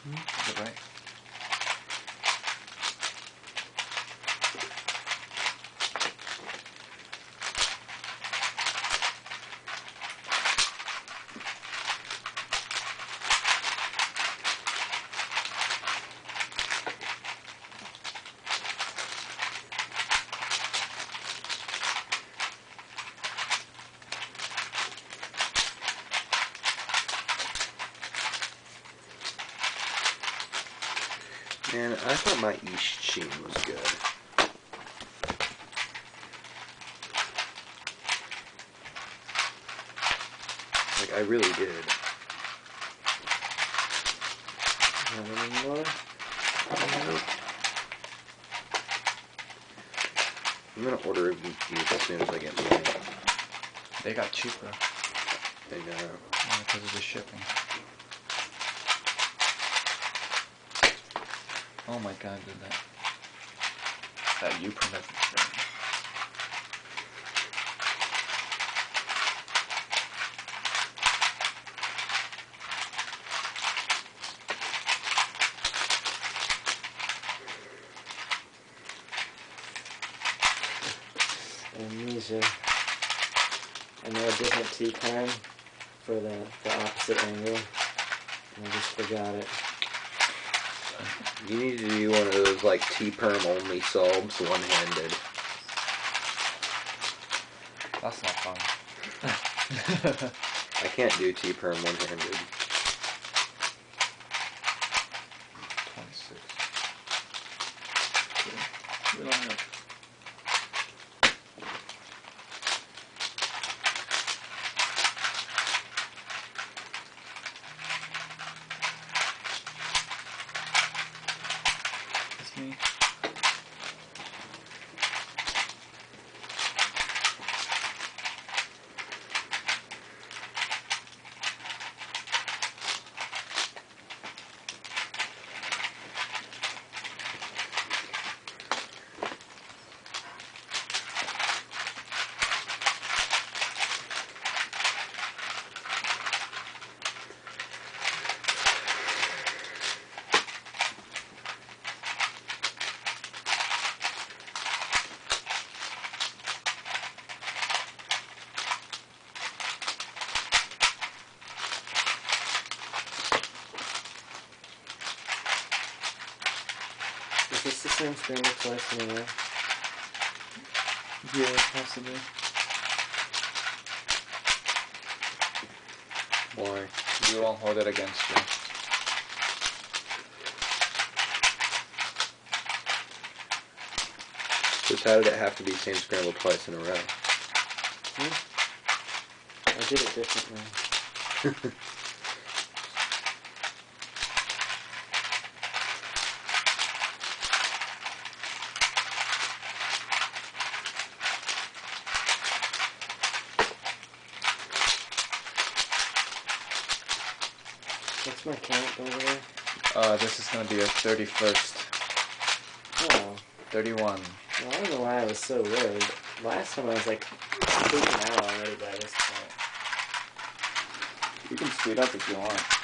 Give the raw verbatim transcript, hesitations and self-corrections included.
Mm-hmm. Is it right? Man, I thought my East Sheen was good. Like, I really did. Not anymore. I'm gonna order a V Q as soon as I get mine. They got cheaper. They know. Yeah, because of the shipping. Oh my god, did that. That U permit is great. Amnesia. I know a different T-prime for the, the opposite angle. And I just forgot it. You need to do one of those, like, T-perm only subs, one-handed. That's not fun. I can't do T-perm one-handed. twenty-six. We don't have. It's me. Is this the same scramble twice in a row? Yeah, possibly. Why? We won't hold it against you. Just how did it have to be same scramble twice in a row? Hmm? I did it differently. What's my count over there? Uh, this is gonna be your thirty-first. Oh. thirty-one. Well, I don't know why I was so worried. Last time I was like freaking out already by this point. You can speed up if you want.